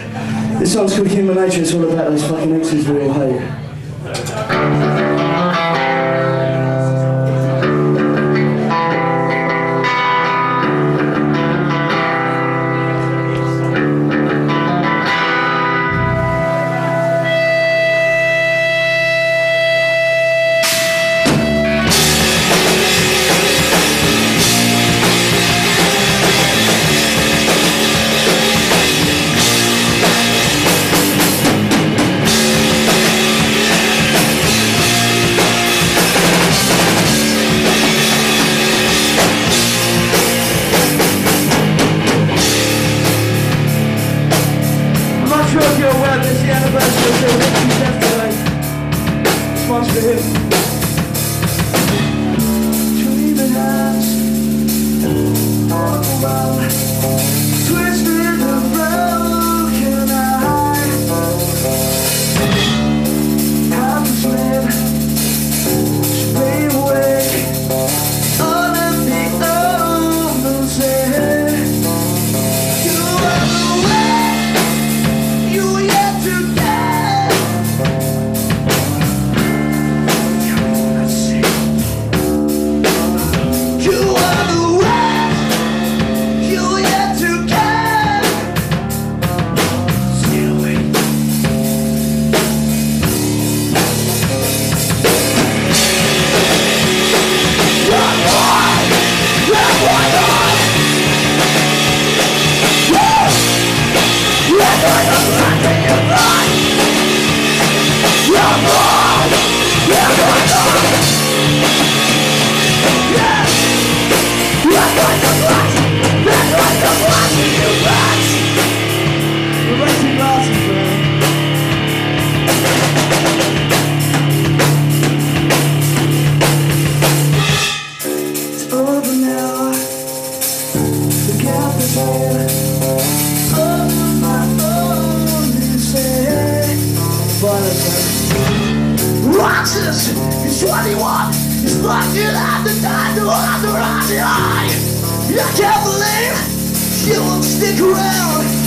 This song's called Human Nature. It's all about those fucking exes we all hate. One's for him. Dreaming hands all around, twisted and broken eye. Half asleep, stay awake under the open sea. You are the way you yet to get. Roxas is 21, he's lucky at the time to have the right eye. I can't believe she won't stick around.